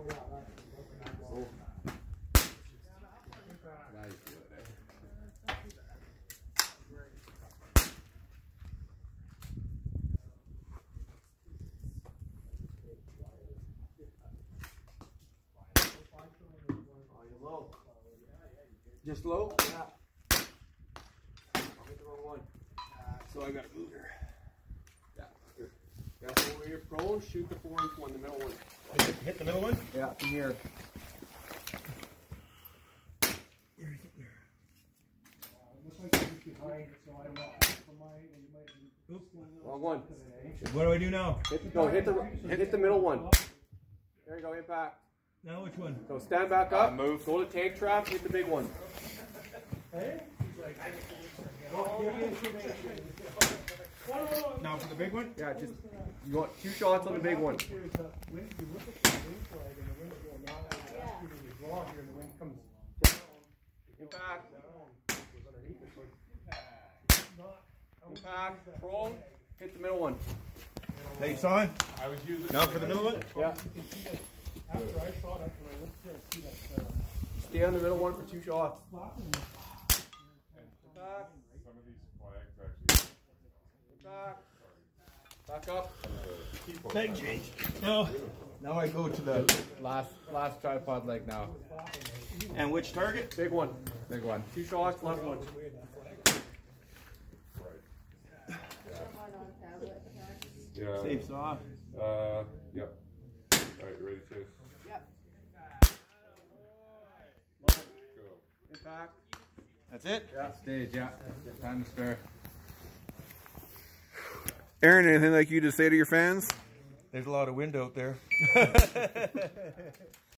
Low. Just low? Yeah. I'll hit the wrong one. So I got to move here. Yeah. Here. Got over here prone, shoot the 4-inch one, the middle one. Hit the middle one? Yeah, from here. Wrong one. What do I do now? Hit the middle one. There you go, impact. Now which one? So stand back up, move. Go to tank trap, hit the big one. Now for the big one? Yeah, just you want 2 shots on the big one. Impact. Impact. Prone. Hit the middle one. Face on. Now for the middle one? Yeah. Stay on the middle one for 2 shots. Back. Some of these flags actually. Back. Back up. Leg change. Now I go to the Last tripod leg now. and which target? Big one. Big one. 2 shots, left one. Yeah. Safe's off. Yep. Alright, ready, Chase? Yep. Go. Impact. That's it? Yeah. Stage, yeah. Time to spare. Aaron, anything like you to say to your fans? There's a lot of wind out there.